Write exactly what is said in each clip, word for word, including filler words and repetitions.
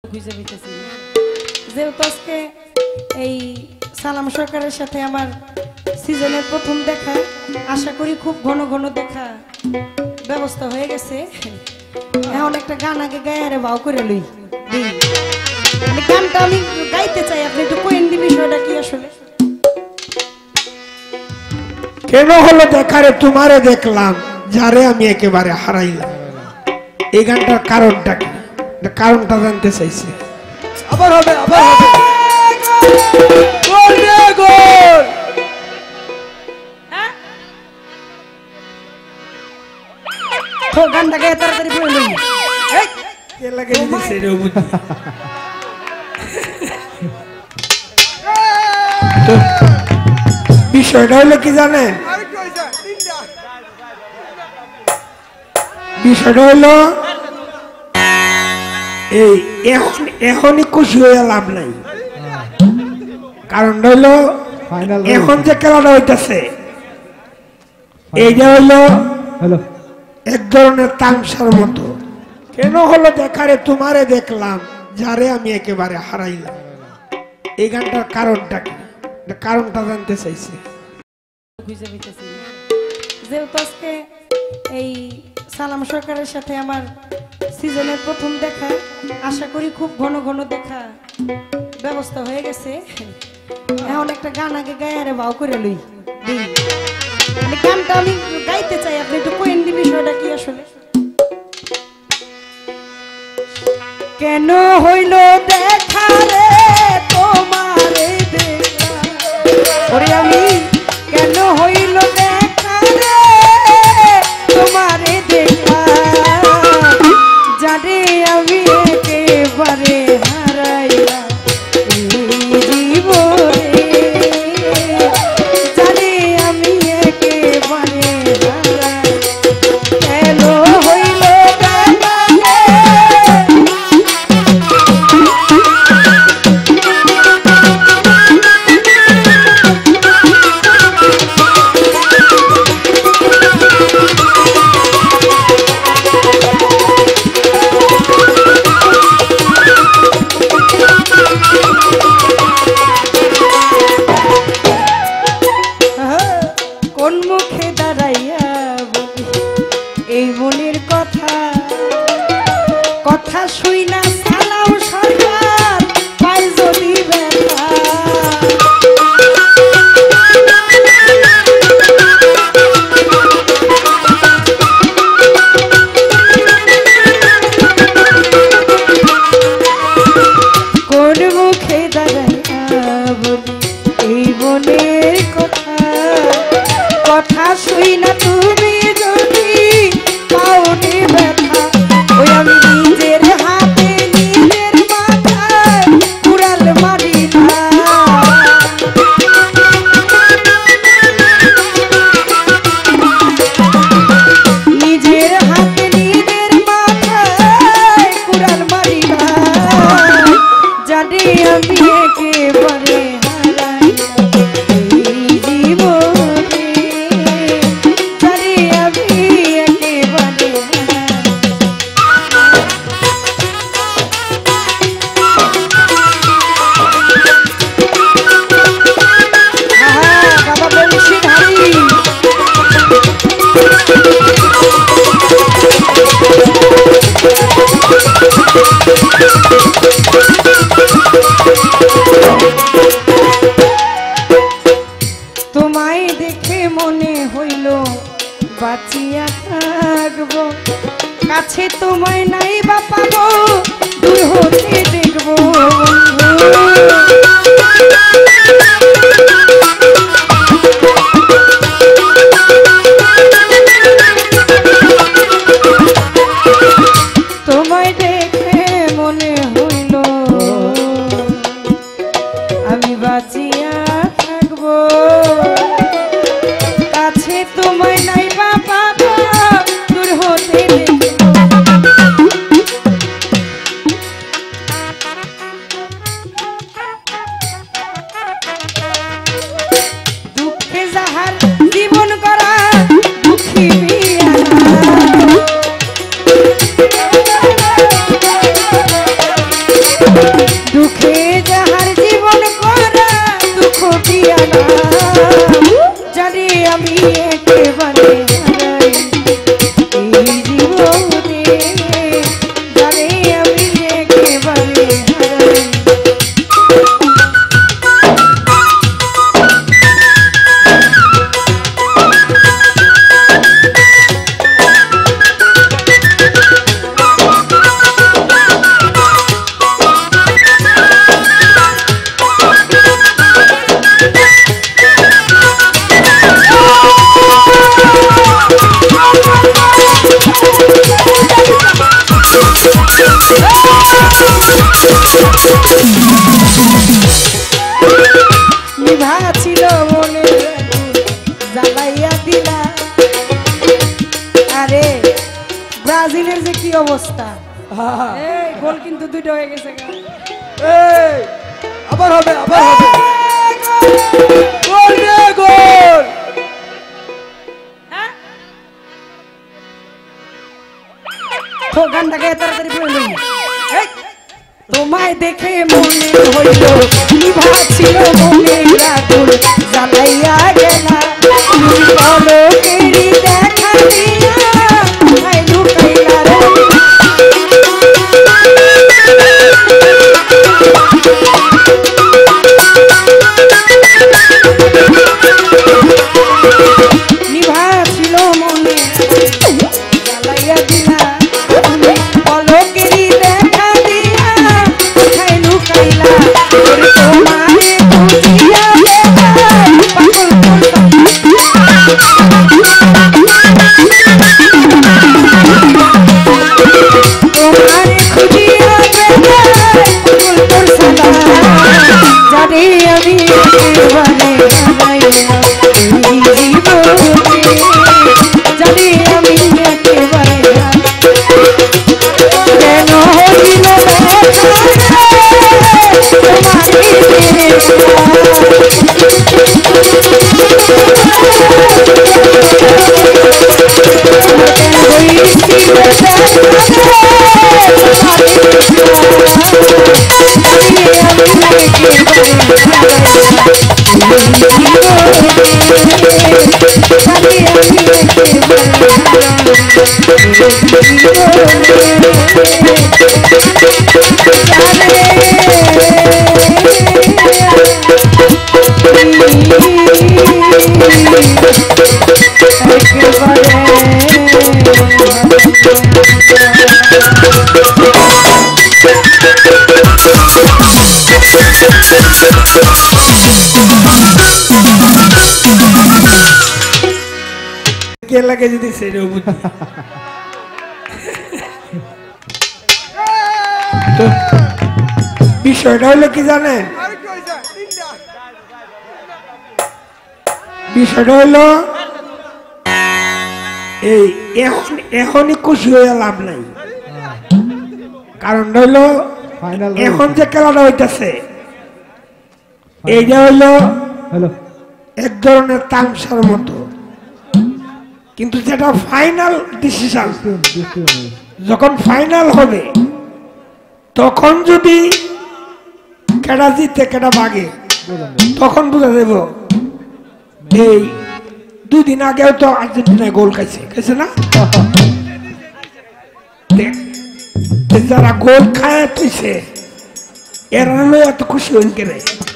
খুঁজে পেতেছি না। যেহেতু আজকে এই সালাম সরকারের সাথে আমার সিজনের প্রথম দেখা, আশা করি খুব ঘন ঘন দেখা ব্যবস্থা হয়ে গেছে। এখন একটা গান আগে গায়ে আরে ভাও করে লই দিই, মানে গানটা আমি গাইতে চাই, আপনি একটু কোয়েন দি বিষয়টা কি আসলে কেন হলো দেখারে তোমারে দেখলাম যারে আমি একেবারে হারাইলাম। এই গানটার কারণটা কি, কারণটা জানতে চাইছে। আবার হবে আবার হবে গোল রে গোল। হ্যাঁ তো গানটা গায়ে তাড়াতাড়ি বলে লই। এই কে লাগে দিছে রে বুদ্ধি। তো বিষয়টা হলো কি জানেন, বিষয়টা হলো এই এখন এখনই খুশি হয়ে লাভ নাই। কারণটা হইলো এখন যে খেলাটা হইতেছে এইটা হইলো এক ধরনের তামসার মতো। কেন হলো দেখারে তোমারে দেখলাম যারে আমি একেবারে হারাইলাম। এই গানটার কারণটা কি, কারণটা জানতে চাইছে। খুঁজে পেতেছি না। যেহেতু আজকে এই সালাম সরকারের সাথে আমার সিজনের প্রথম দেখা, আশা করি খুব ঘন ঘন দেখা ব্যবস্থা হয়ে গেছে। এখন একটা গান আগে গায়ে আরে ভাও করে লই দিই, মানে গানটা আমি গাইতে চাই, আপনি একটু কোয়েন দি বিষয়টা কি আসলে কেন হইল দেখা রে তোমারে দেখলাম, ওরে আমি কেন হইল দেখা রে তোমারে দেখলাম, যারে আমি একেবারে হারাইলাম এই জীবনে, যারে আমি একেবারে হারাই কেন হইল দেখা রে। কোন মুখে দাঁড়াইয়া বলি এই মনের কথা, কথা শুই না সালাম সরকার পাই যদি ব্যথা, কোন মুখে দাঁড়াইয়া বলি এই মনের কথা, কথা শুই না তুমি যদি পাওনি ব্যথা, ওই আমি নিজের হাতে নিজের মাথায় কুড়াল মারি না, নিজের হাতে নিজের মাথায় কুড়াল মারি না, জানি আমি একেবারে হারাইলাম এই জীবনে, জানি আমি একেবারে হারাইলাম। বাবা বলছি ধারি তোমায় দেখে মনে হইল বাঁচিয়া থাকবো, কাছে তোমায় নাই বা পাবো, দূর হতে দেখবো তোমায় দেখে মনে হইল আমি বাঁচিয়া থাকবো, কাছে তোমায় নাই বা পাবো, দূর হতে দেখবো। দুঃখে যাহার জীবন করা দুঃখী বিয়ানা, না জানি আমি একেবারে হারাই এই জীবনে জানি আমি একেবারে হারাই নিভা ছিল মনে জ্বালাইয়া দিলা আরে ব্রাজিলের যে কি অবস্থা এই গোল কিন্তু দুইটা হয়ে গেছে গা। এই আবার হবে আবার হবে গোল রে গোল হ্যাঁ? তো গানটা গায়ে তাড়াতাড়ি পড়ে লই এই তোমায় দেখে মনে হইল নিভা ছিল মনে আগুন জ্বালাইয়া গেলা তুমি পলকেরই দেখা দিয়া কোথায় লুকাইলা রে নিভা ছিল মনে জ্বালাইয়া দিলা তুমি পলকেরই দেখা দিয়া কোথায় লুকাইলা ওরে তোমারে খুঁজিয়া বেড়াই পাগল তোমারে খুঁজিয়া বেড়াই পাগল করছালা জানি আমি একেবারে হারাইয়া এই জীবনে জানি আমি একেবারে কেন হইল কে লাগে যদি সেটাও বুঝি তো বিষয়টা হলো কি জানেন বিষয়টা হলো এই এখন এখনই খুশি হয়ে লাভ নাই কারণটা হইলো এখন যে খেলাটা হইতেছে এইটা হইলো এক ধরনের তামসার মতো কিন্তু যেটা ফাইনাল ডিসিশন যখন ফাইনাল হবে তখন যদি কেডা জিতে কেডা ভাগে তখন বুঝা দেব এই দুই দিন আগেও তো আর্জেন্টিনায় গোল খাইছে খাইছে না যারা গোল খায় তুইছে এরা লই এত খুশি হইন কেন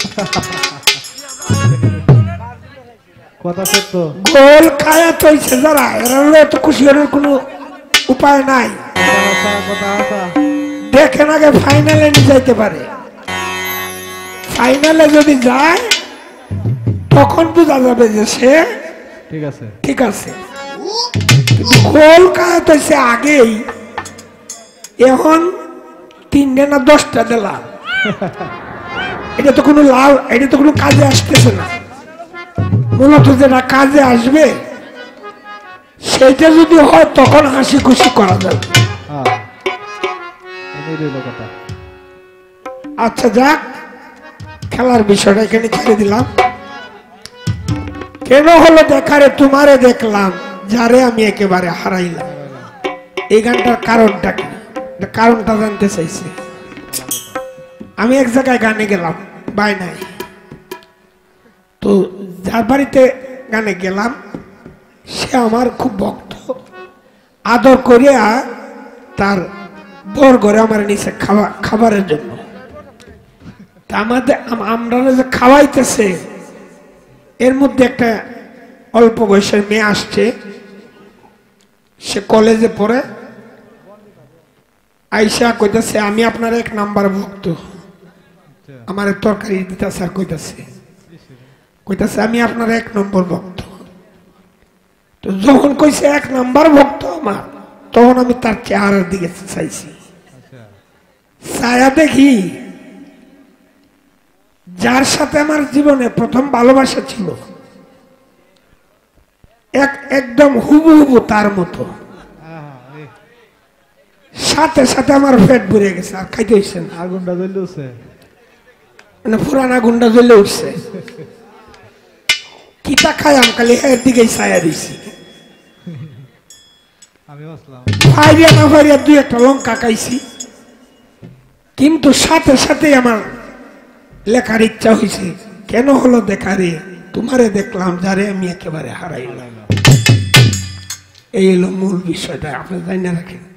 কথা সত্য গোল খায় তুইছে যারা এরা লই এত খুশি হওয়ার কোনো উপায় নাই কথা আসা দেখেন আগে ফাইনালে নিয়ে যাইতে পারে ফাইনালে যদি যায় তখন বোঝা যাবে যে সে ঠিক আছে ঠিক আছে কিন্তু গোল খায় তুইছে আগেই এখন তিনটে না দশটা দিলাম এটা তো কোনো লাভ এটা তো কোনো কাজে আসতেছে না মূলত যেটা কাজে আসবে সেটা যদি হয় তখন হাসি খুশি করা যাবে আচ্ছা যাক খেলার বিষয়টা এখানে ছেড়ে দিলাম কেন হলো দেখারে তোমারে দেখলাম যারে আমি একেবারে হারাইলাম এই গানটার কারণটা কি কারণটা জানতে চাইছি আমি এক জায়গায় গানে গেলাম বাই নাই তো যার বাড়িতে গানে গেলাম সে আমার খুব ভক্ত, আদর করিয়া তার বর ঘরে আমার নিচে খাওয়া খাবারের জন্য। তা আমাদের আমরা যে খাওয়াইতেছে এর মধ্যে একটা অল্প বয়সের মেয়ে আসছে, সে কলেজে পড়ে, আইসা কইতাছে আমি আপনার এক নাম্বার ভক্ত, আমার তরকারি দিতেছে আর কইতাছে কইতাছে আমি আপনার এক নম্বর ভক্ত। তো যখন কইছে এক নাম্বার ভক্ত আমার, তখন আমি তার চেহারার দিকে চাইছি, ছায়া দেখি যার সাথে আমার জীবনে প্রথম ভালোবাসা ছিল এক একদম হুবু হুবু তার মতো। সাথে সাথে আমার পেট ভরে গেছে, আর খাইতে হইছে না, আগুনটা জ্বলে উঠছে, মানে পুরানা গুন্ডা জ্বলে উঠছে। কিতা খাই আমি খালি এর দিকেই ছায়া দিছি। আমি বসলাম ফাইরিয়া না ফাইরিয়া দুই একটা লঙ্কা খাইছি, কিন্তু সাথে সাথে আমার লেখার ইচ্ছা হয়েছে, কেন হলো দেখারে তোমারে দেখলাম যারে আমি একেবারে হারাইলাম। এই হলো মূল বিষয়টা, আপনি জানি না রাখেন।